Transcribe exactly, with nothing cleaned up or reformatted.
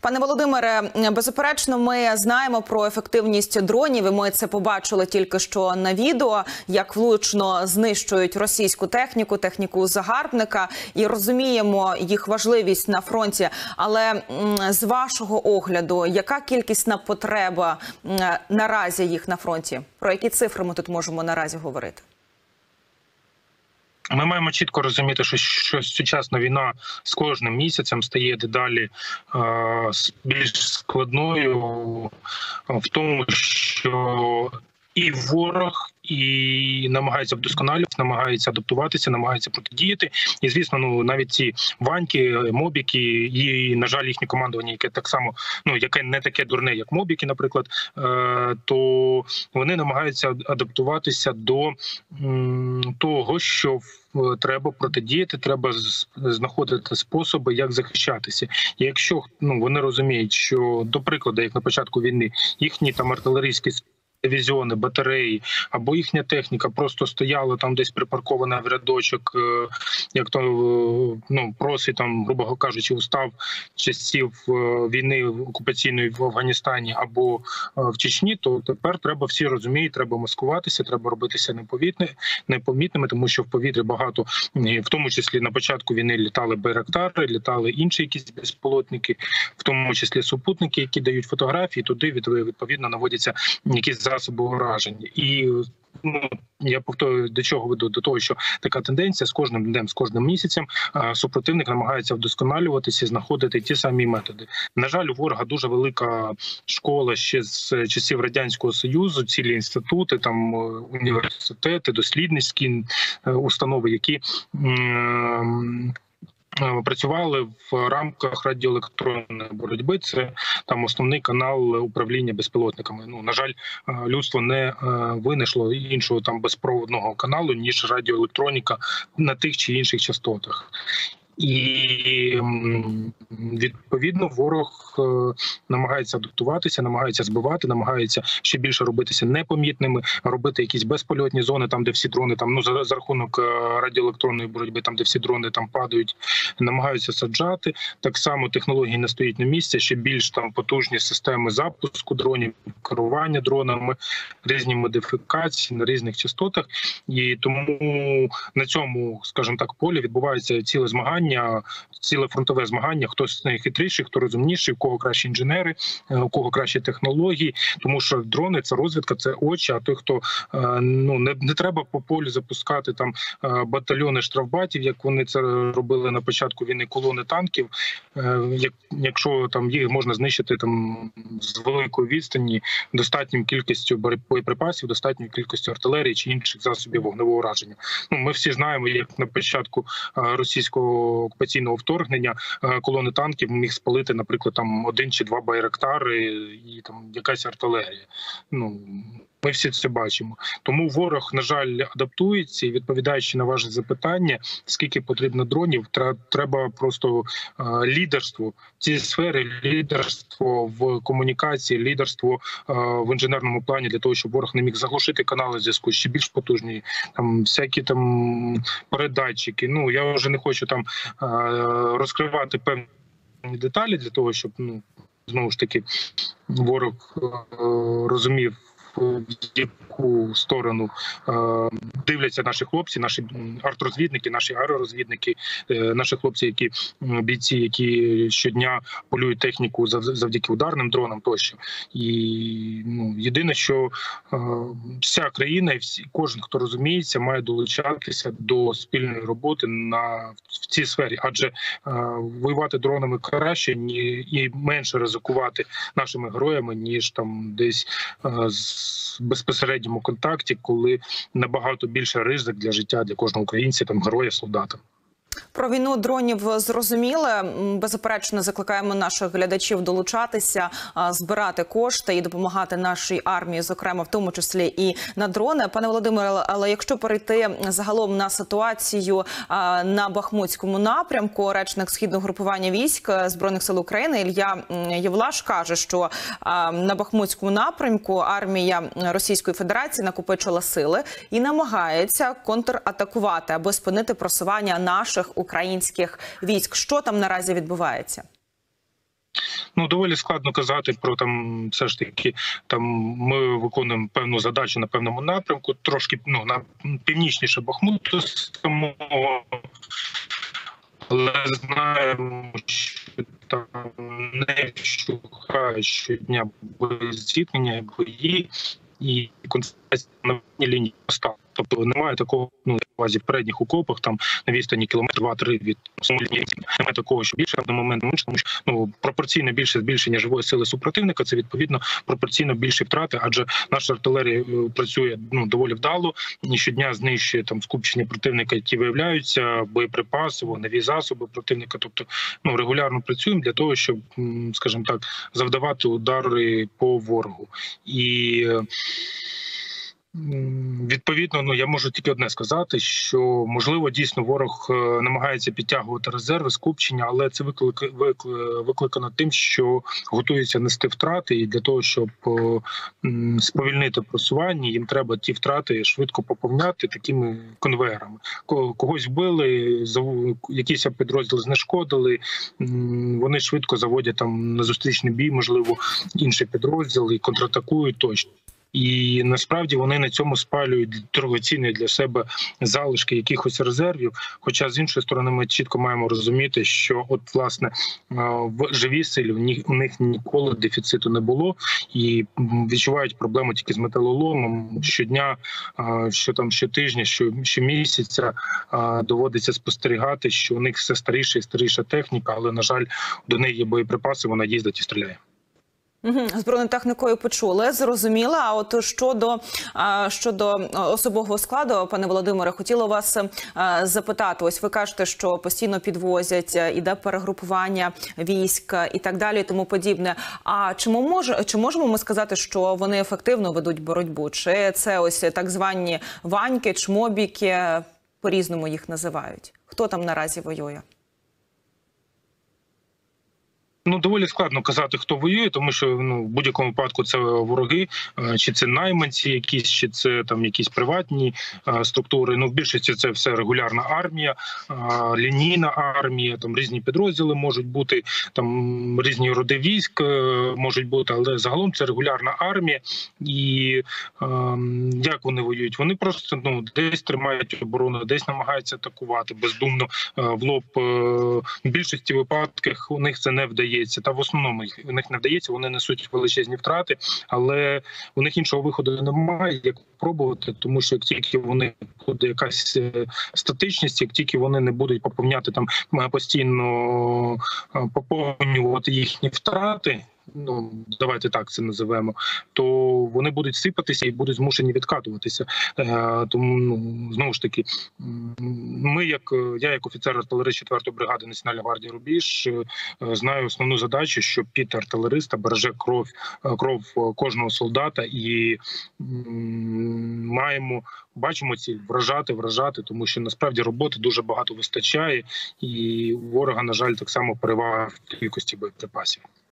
Пане Володимире, беззаперечно, ми знаємо про ефективність дронів, і ми це побачили тільки що на відео, як влучно знищують російську техніку, техніку загарбника, і розуміємо їх важливість на фронті. Але з вашого огляду, яка кількісна потреба наразі їх на фронті? Про які цифри ми тут можемо наразі говорити? Ми маємо чітко розуміти, що, що сучасна війна з кожним місяцем стає дедалі е, більш складною в тому, що і ворог, і намагається вдосконалювати, намагається адаптуватися, намагається протидіяти. І, звісно, ну навіть ці ваньки, мобіки і, на жаль, їхнє командування, яке так само, ну яке не таке дурне, як мобіки, наприклад, е, то вони намагаються адаптуватися до м, того, що треба протидіяти, треба знаходити способи, як захищатися. І якщо ну вони розуміють, що, до прикладу, як на початку війни, їхні там артилерійські дивізіони, батареї або їхня техніка просто стояла там десь припаркована в рядочок, як то ну просить там, грубо кажучи, устав часів війни окупаційної в Афганістані або в Чечні, то тепер треба, всі розуміють, треба маскуватися, треба робитися непомітними, непомітними, тому що в повітрі багато, в тому числі на початку війни літали байрактари, літали інші якісь безпілотники, в тому числі супутники, які дають фотографії, туди відповідно наводяться якісь засоби ураження. І ну, я повторюю, до чого веду? До того, що така тенденція з кожним днем, з кожним місяцем супротивник намагається вдосконалюватися і знаходити ті самі методи. На жаль, у ворога дуже велика школа ще з часів Радянського Союзу, цілі інститути, там університети, дослідницькі установи, які працювали в рамках радіоелектронної боротьби. Це там основний канал управління безпілотниками. Ну, на жаль, людство не винайшло іншого там безпроводного каналу, ніж радіоелектроніка на тих чи інших частотах. І відповідно ворог намагається адаптуватися, намагається збивати, намагається ще більше робитися непомітними, робити якісь безпольотні зони, там де всі дрони, там ну за, за рахунок радіоелектронної боротьби, там де всі дрони там падають, намагаються саджати. Так само технології не стоять на місці, ще більш там потужні системи запуску дронів, керування дронами, різні модифікації на різних частотах. І тому на цьому, скажімо так, полі відбувається ціле змагання. Ціле фронтове змагання, хто найхитріший, хто розумніший, у кого кращі інженери, у кого кращі технології, тому що дрони – це розвідка, це очі, а той, хто, ну, не, не треба по полю запускати там батальйони штрафбатів, як вони це робили на початку війни, колони танків, як, якщо там їх можна знищити там з великої відстані достатньою кількістю боєприпасів, достатньою кількістю артилерії чи інших засобів вогневого ураження. Ну, ми всі знаємо, як на початку російського окупаційного вторгнення колони танків міг спалити, наприклад, там один чи два байрактари і там якась артилерія. Ну, ми всі це бачимо. Тому ворог, на жаль, адаптується і, відповідаючи на ваше запитання, скільки потрібно дронів, треба просто лідерство в цій сфері, лідерство в комунікації, лідерство в інженерному плані для того, щоб ворог не міг заглушити канали зв'язку, ще більш потужні, там всякі там передатчики. Ну, я вже не хочу там розкривати певні деталі для того, щоб, ну, знову ж таки, ворог розумів, в яку сторону е, дивляться наші хлопці, наші артрозвідники, наші аеророзвідники, е, наші хлопці, які бійці, які щодня полюють техніку завдяки ударним дронам тощо. І ну, єдине, що е, вся країна і всі, кожен, хто розуміється, має долучатися до спільної роботи на в цій сфері, адже е, воювати дронами краще ні, і менше ризикувати нашими героями, ніж там десь е, з в безпосередньому контакті, коли набагато більше ризик для життя для кожного українця, там героя, солдата. Про війну дронів зрозуміли. Беззаперечно закликаємо наших глядачів долучатися, збирати кошти і допомагати нашій армії, зокрема, в тому числі і на дрони. Пане Володимире, але якщо перейти загалом на ситуацію на Бахмутському напрямку, речник Східного групування військ Збройних сил України Ілля Євлаш каже, що на Бахмутському напрямку армія Російської Федерації накопичила сили і намагається контратакувати, аби спинити просування наших українських військ. Що там наразі відбувається? Ну, доволі складно казати про там, все ж таки, там ми виконуємо певну задачу на певному напрямку, трошки ну на північніше Бахмуту самого, але знаємо, що там не вщухає щодня зіткнення, бої і концентрація на лінії постав. Тобто немає такого, ну, в передніх окопах, там на відстані кілометр два-три від самої лінії, немає такого, що більше на момент менше, тому що ну, пропорційно більше збільшення живої сили супротивника, це відповідно пропорційно більші втрати, адже наша артилерія працює ну, доволі вдало, і щодня знищує там скупчення противника, які виявляються, боєприпаси, вогневі засоби противника, тобто ну, регулярно працюємо для того, щоб, скажімо так, завдавати удари по ворогу. І відповідно, ну я можу тільки одне сказати, що можливо дійсно ворог намагається підтягувати резерви, скупчення, але це виклик, виклик, викликано тим, що готується нести втрати, і для того, щоб м, сповільнити просування, їм треба ті втрати швидко поповняти такими конвеєрами. Когось вбили, якісь підрозділи знешкодили, м, вони швидко заводять там на зустрічний бій, можливо, інший підрозділ і контратакують тощо. І насправді вони на цьому спалюють дорогоцінні для себе залишки якихось резервів. Хоча з іншої сторони ми чітко маємо розуміти, що от власне в живій силі у них ніколи дефіциту не було, і відчувають проблему тільки з металоломом. Щодня, що там щотижня, що щомісяця доводиться спостерігати, що у них все старіша і старіша техніка, але на жаль, до неї є боєприпаси, вона їздить і стріляє. Угу. З бронетехнікою почули, зрозуміла. А от щодо, щодо особового складу, пане Володимире, хотіла вас запитати. Ось ви кажете, що постійно підвозять, іде перегрупування військ і так далі, і тому подібне. А чи, мож, чи можемо ми сказати, що вони ефективно ведуть боротьбу? Чи це ось так звані ваньки, чмобіки, по-різному їх називають? Хто там наразі воює? Ну, доволі складно казати, хто воює, тому що ну в будь-якому випадку це вороги, чи це найманці, якісь, чи це там якісь приватні а, структури. Ну, в більшості це все регулярна армія, а, лінійна армія, там різні підрозділи можуть бути, там різні роди військ можуть бути, але загалом це регулярна армія. І а, як вони воюють? Вони просто ну десь тримають оборону, десь намагаються атакувати бездумно а, в лоб. А, в більшості випадків у них це не вдається. Та в основному у них не вдається, вони несуть величезні втрати, але у них іншого виходу немає, як пробувати, тому що як тільки вони буде якась статичність, як тільки вони не будуть поповняти там постійно поповнювати їхні втрати, ну давайте так це називемо, то вони будуть сипатися і будуть змушені відкатуватися. Е, тому ну знову ж таки, ми, як я, як офіцер артилерії четвертої бригади Національної гвардії Рубіж, е, знаю основну задачу, що під артилериста береже кров, кров кожного солдата, і м, маємо бачимо ціль вражати, вражати, тому що насправді роботи дуже багато вистачає, і у ворога, на жаль, так само перевага в кількості боєприпасів.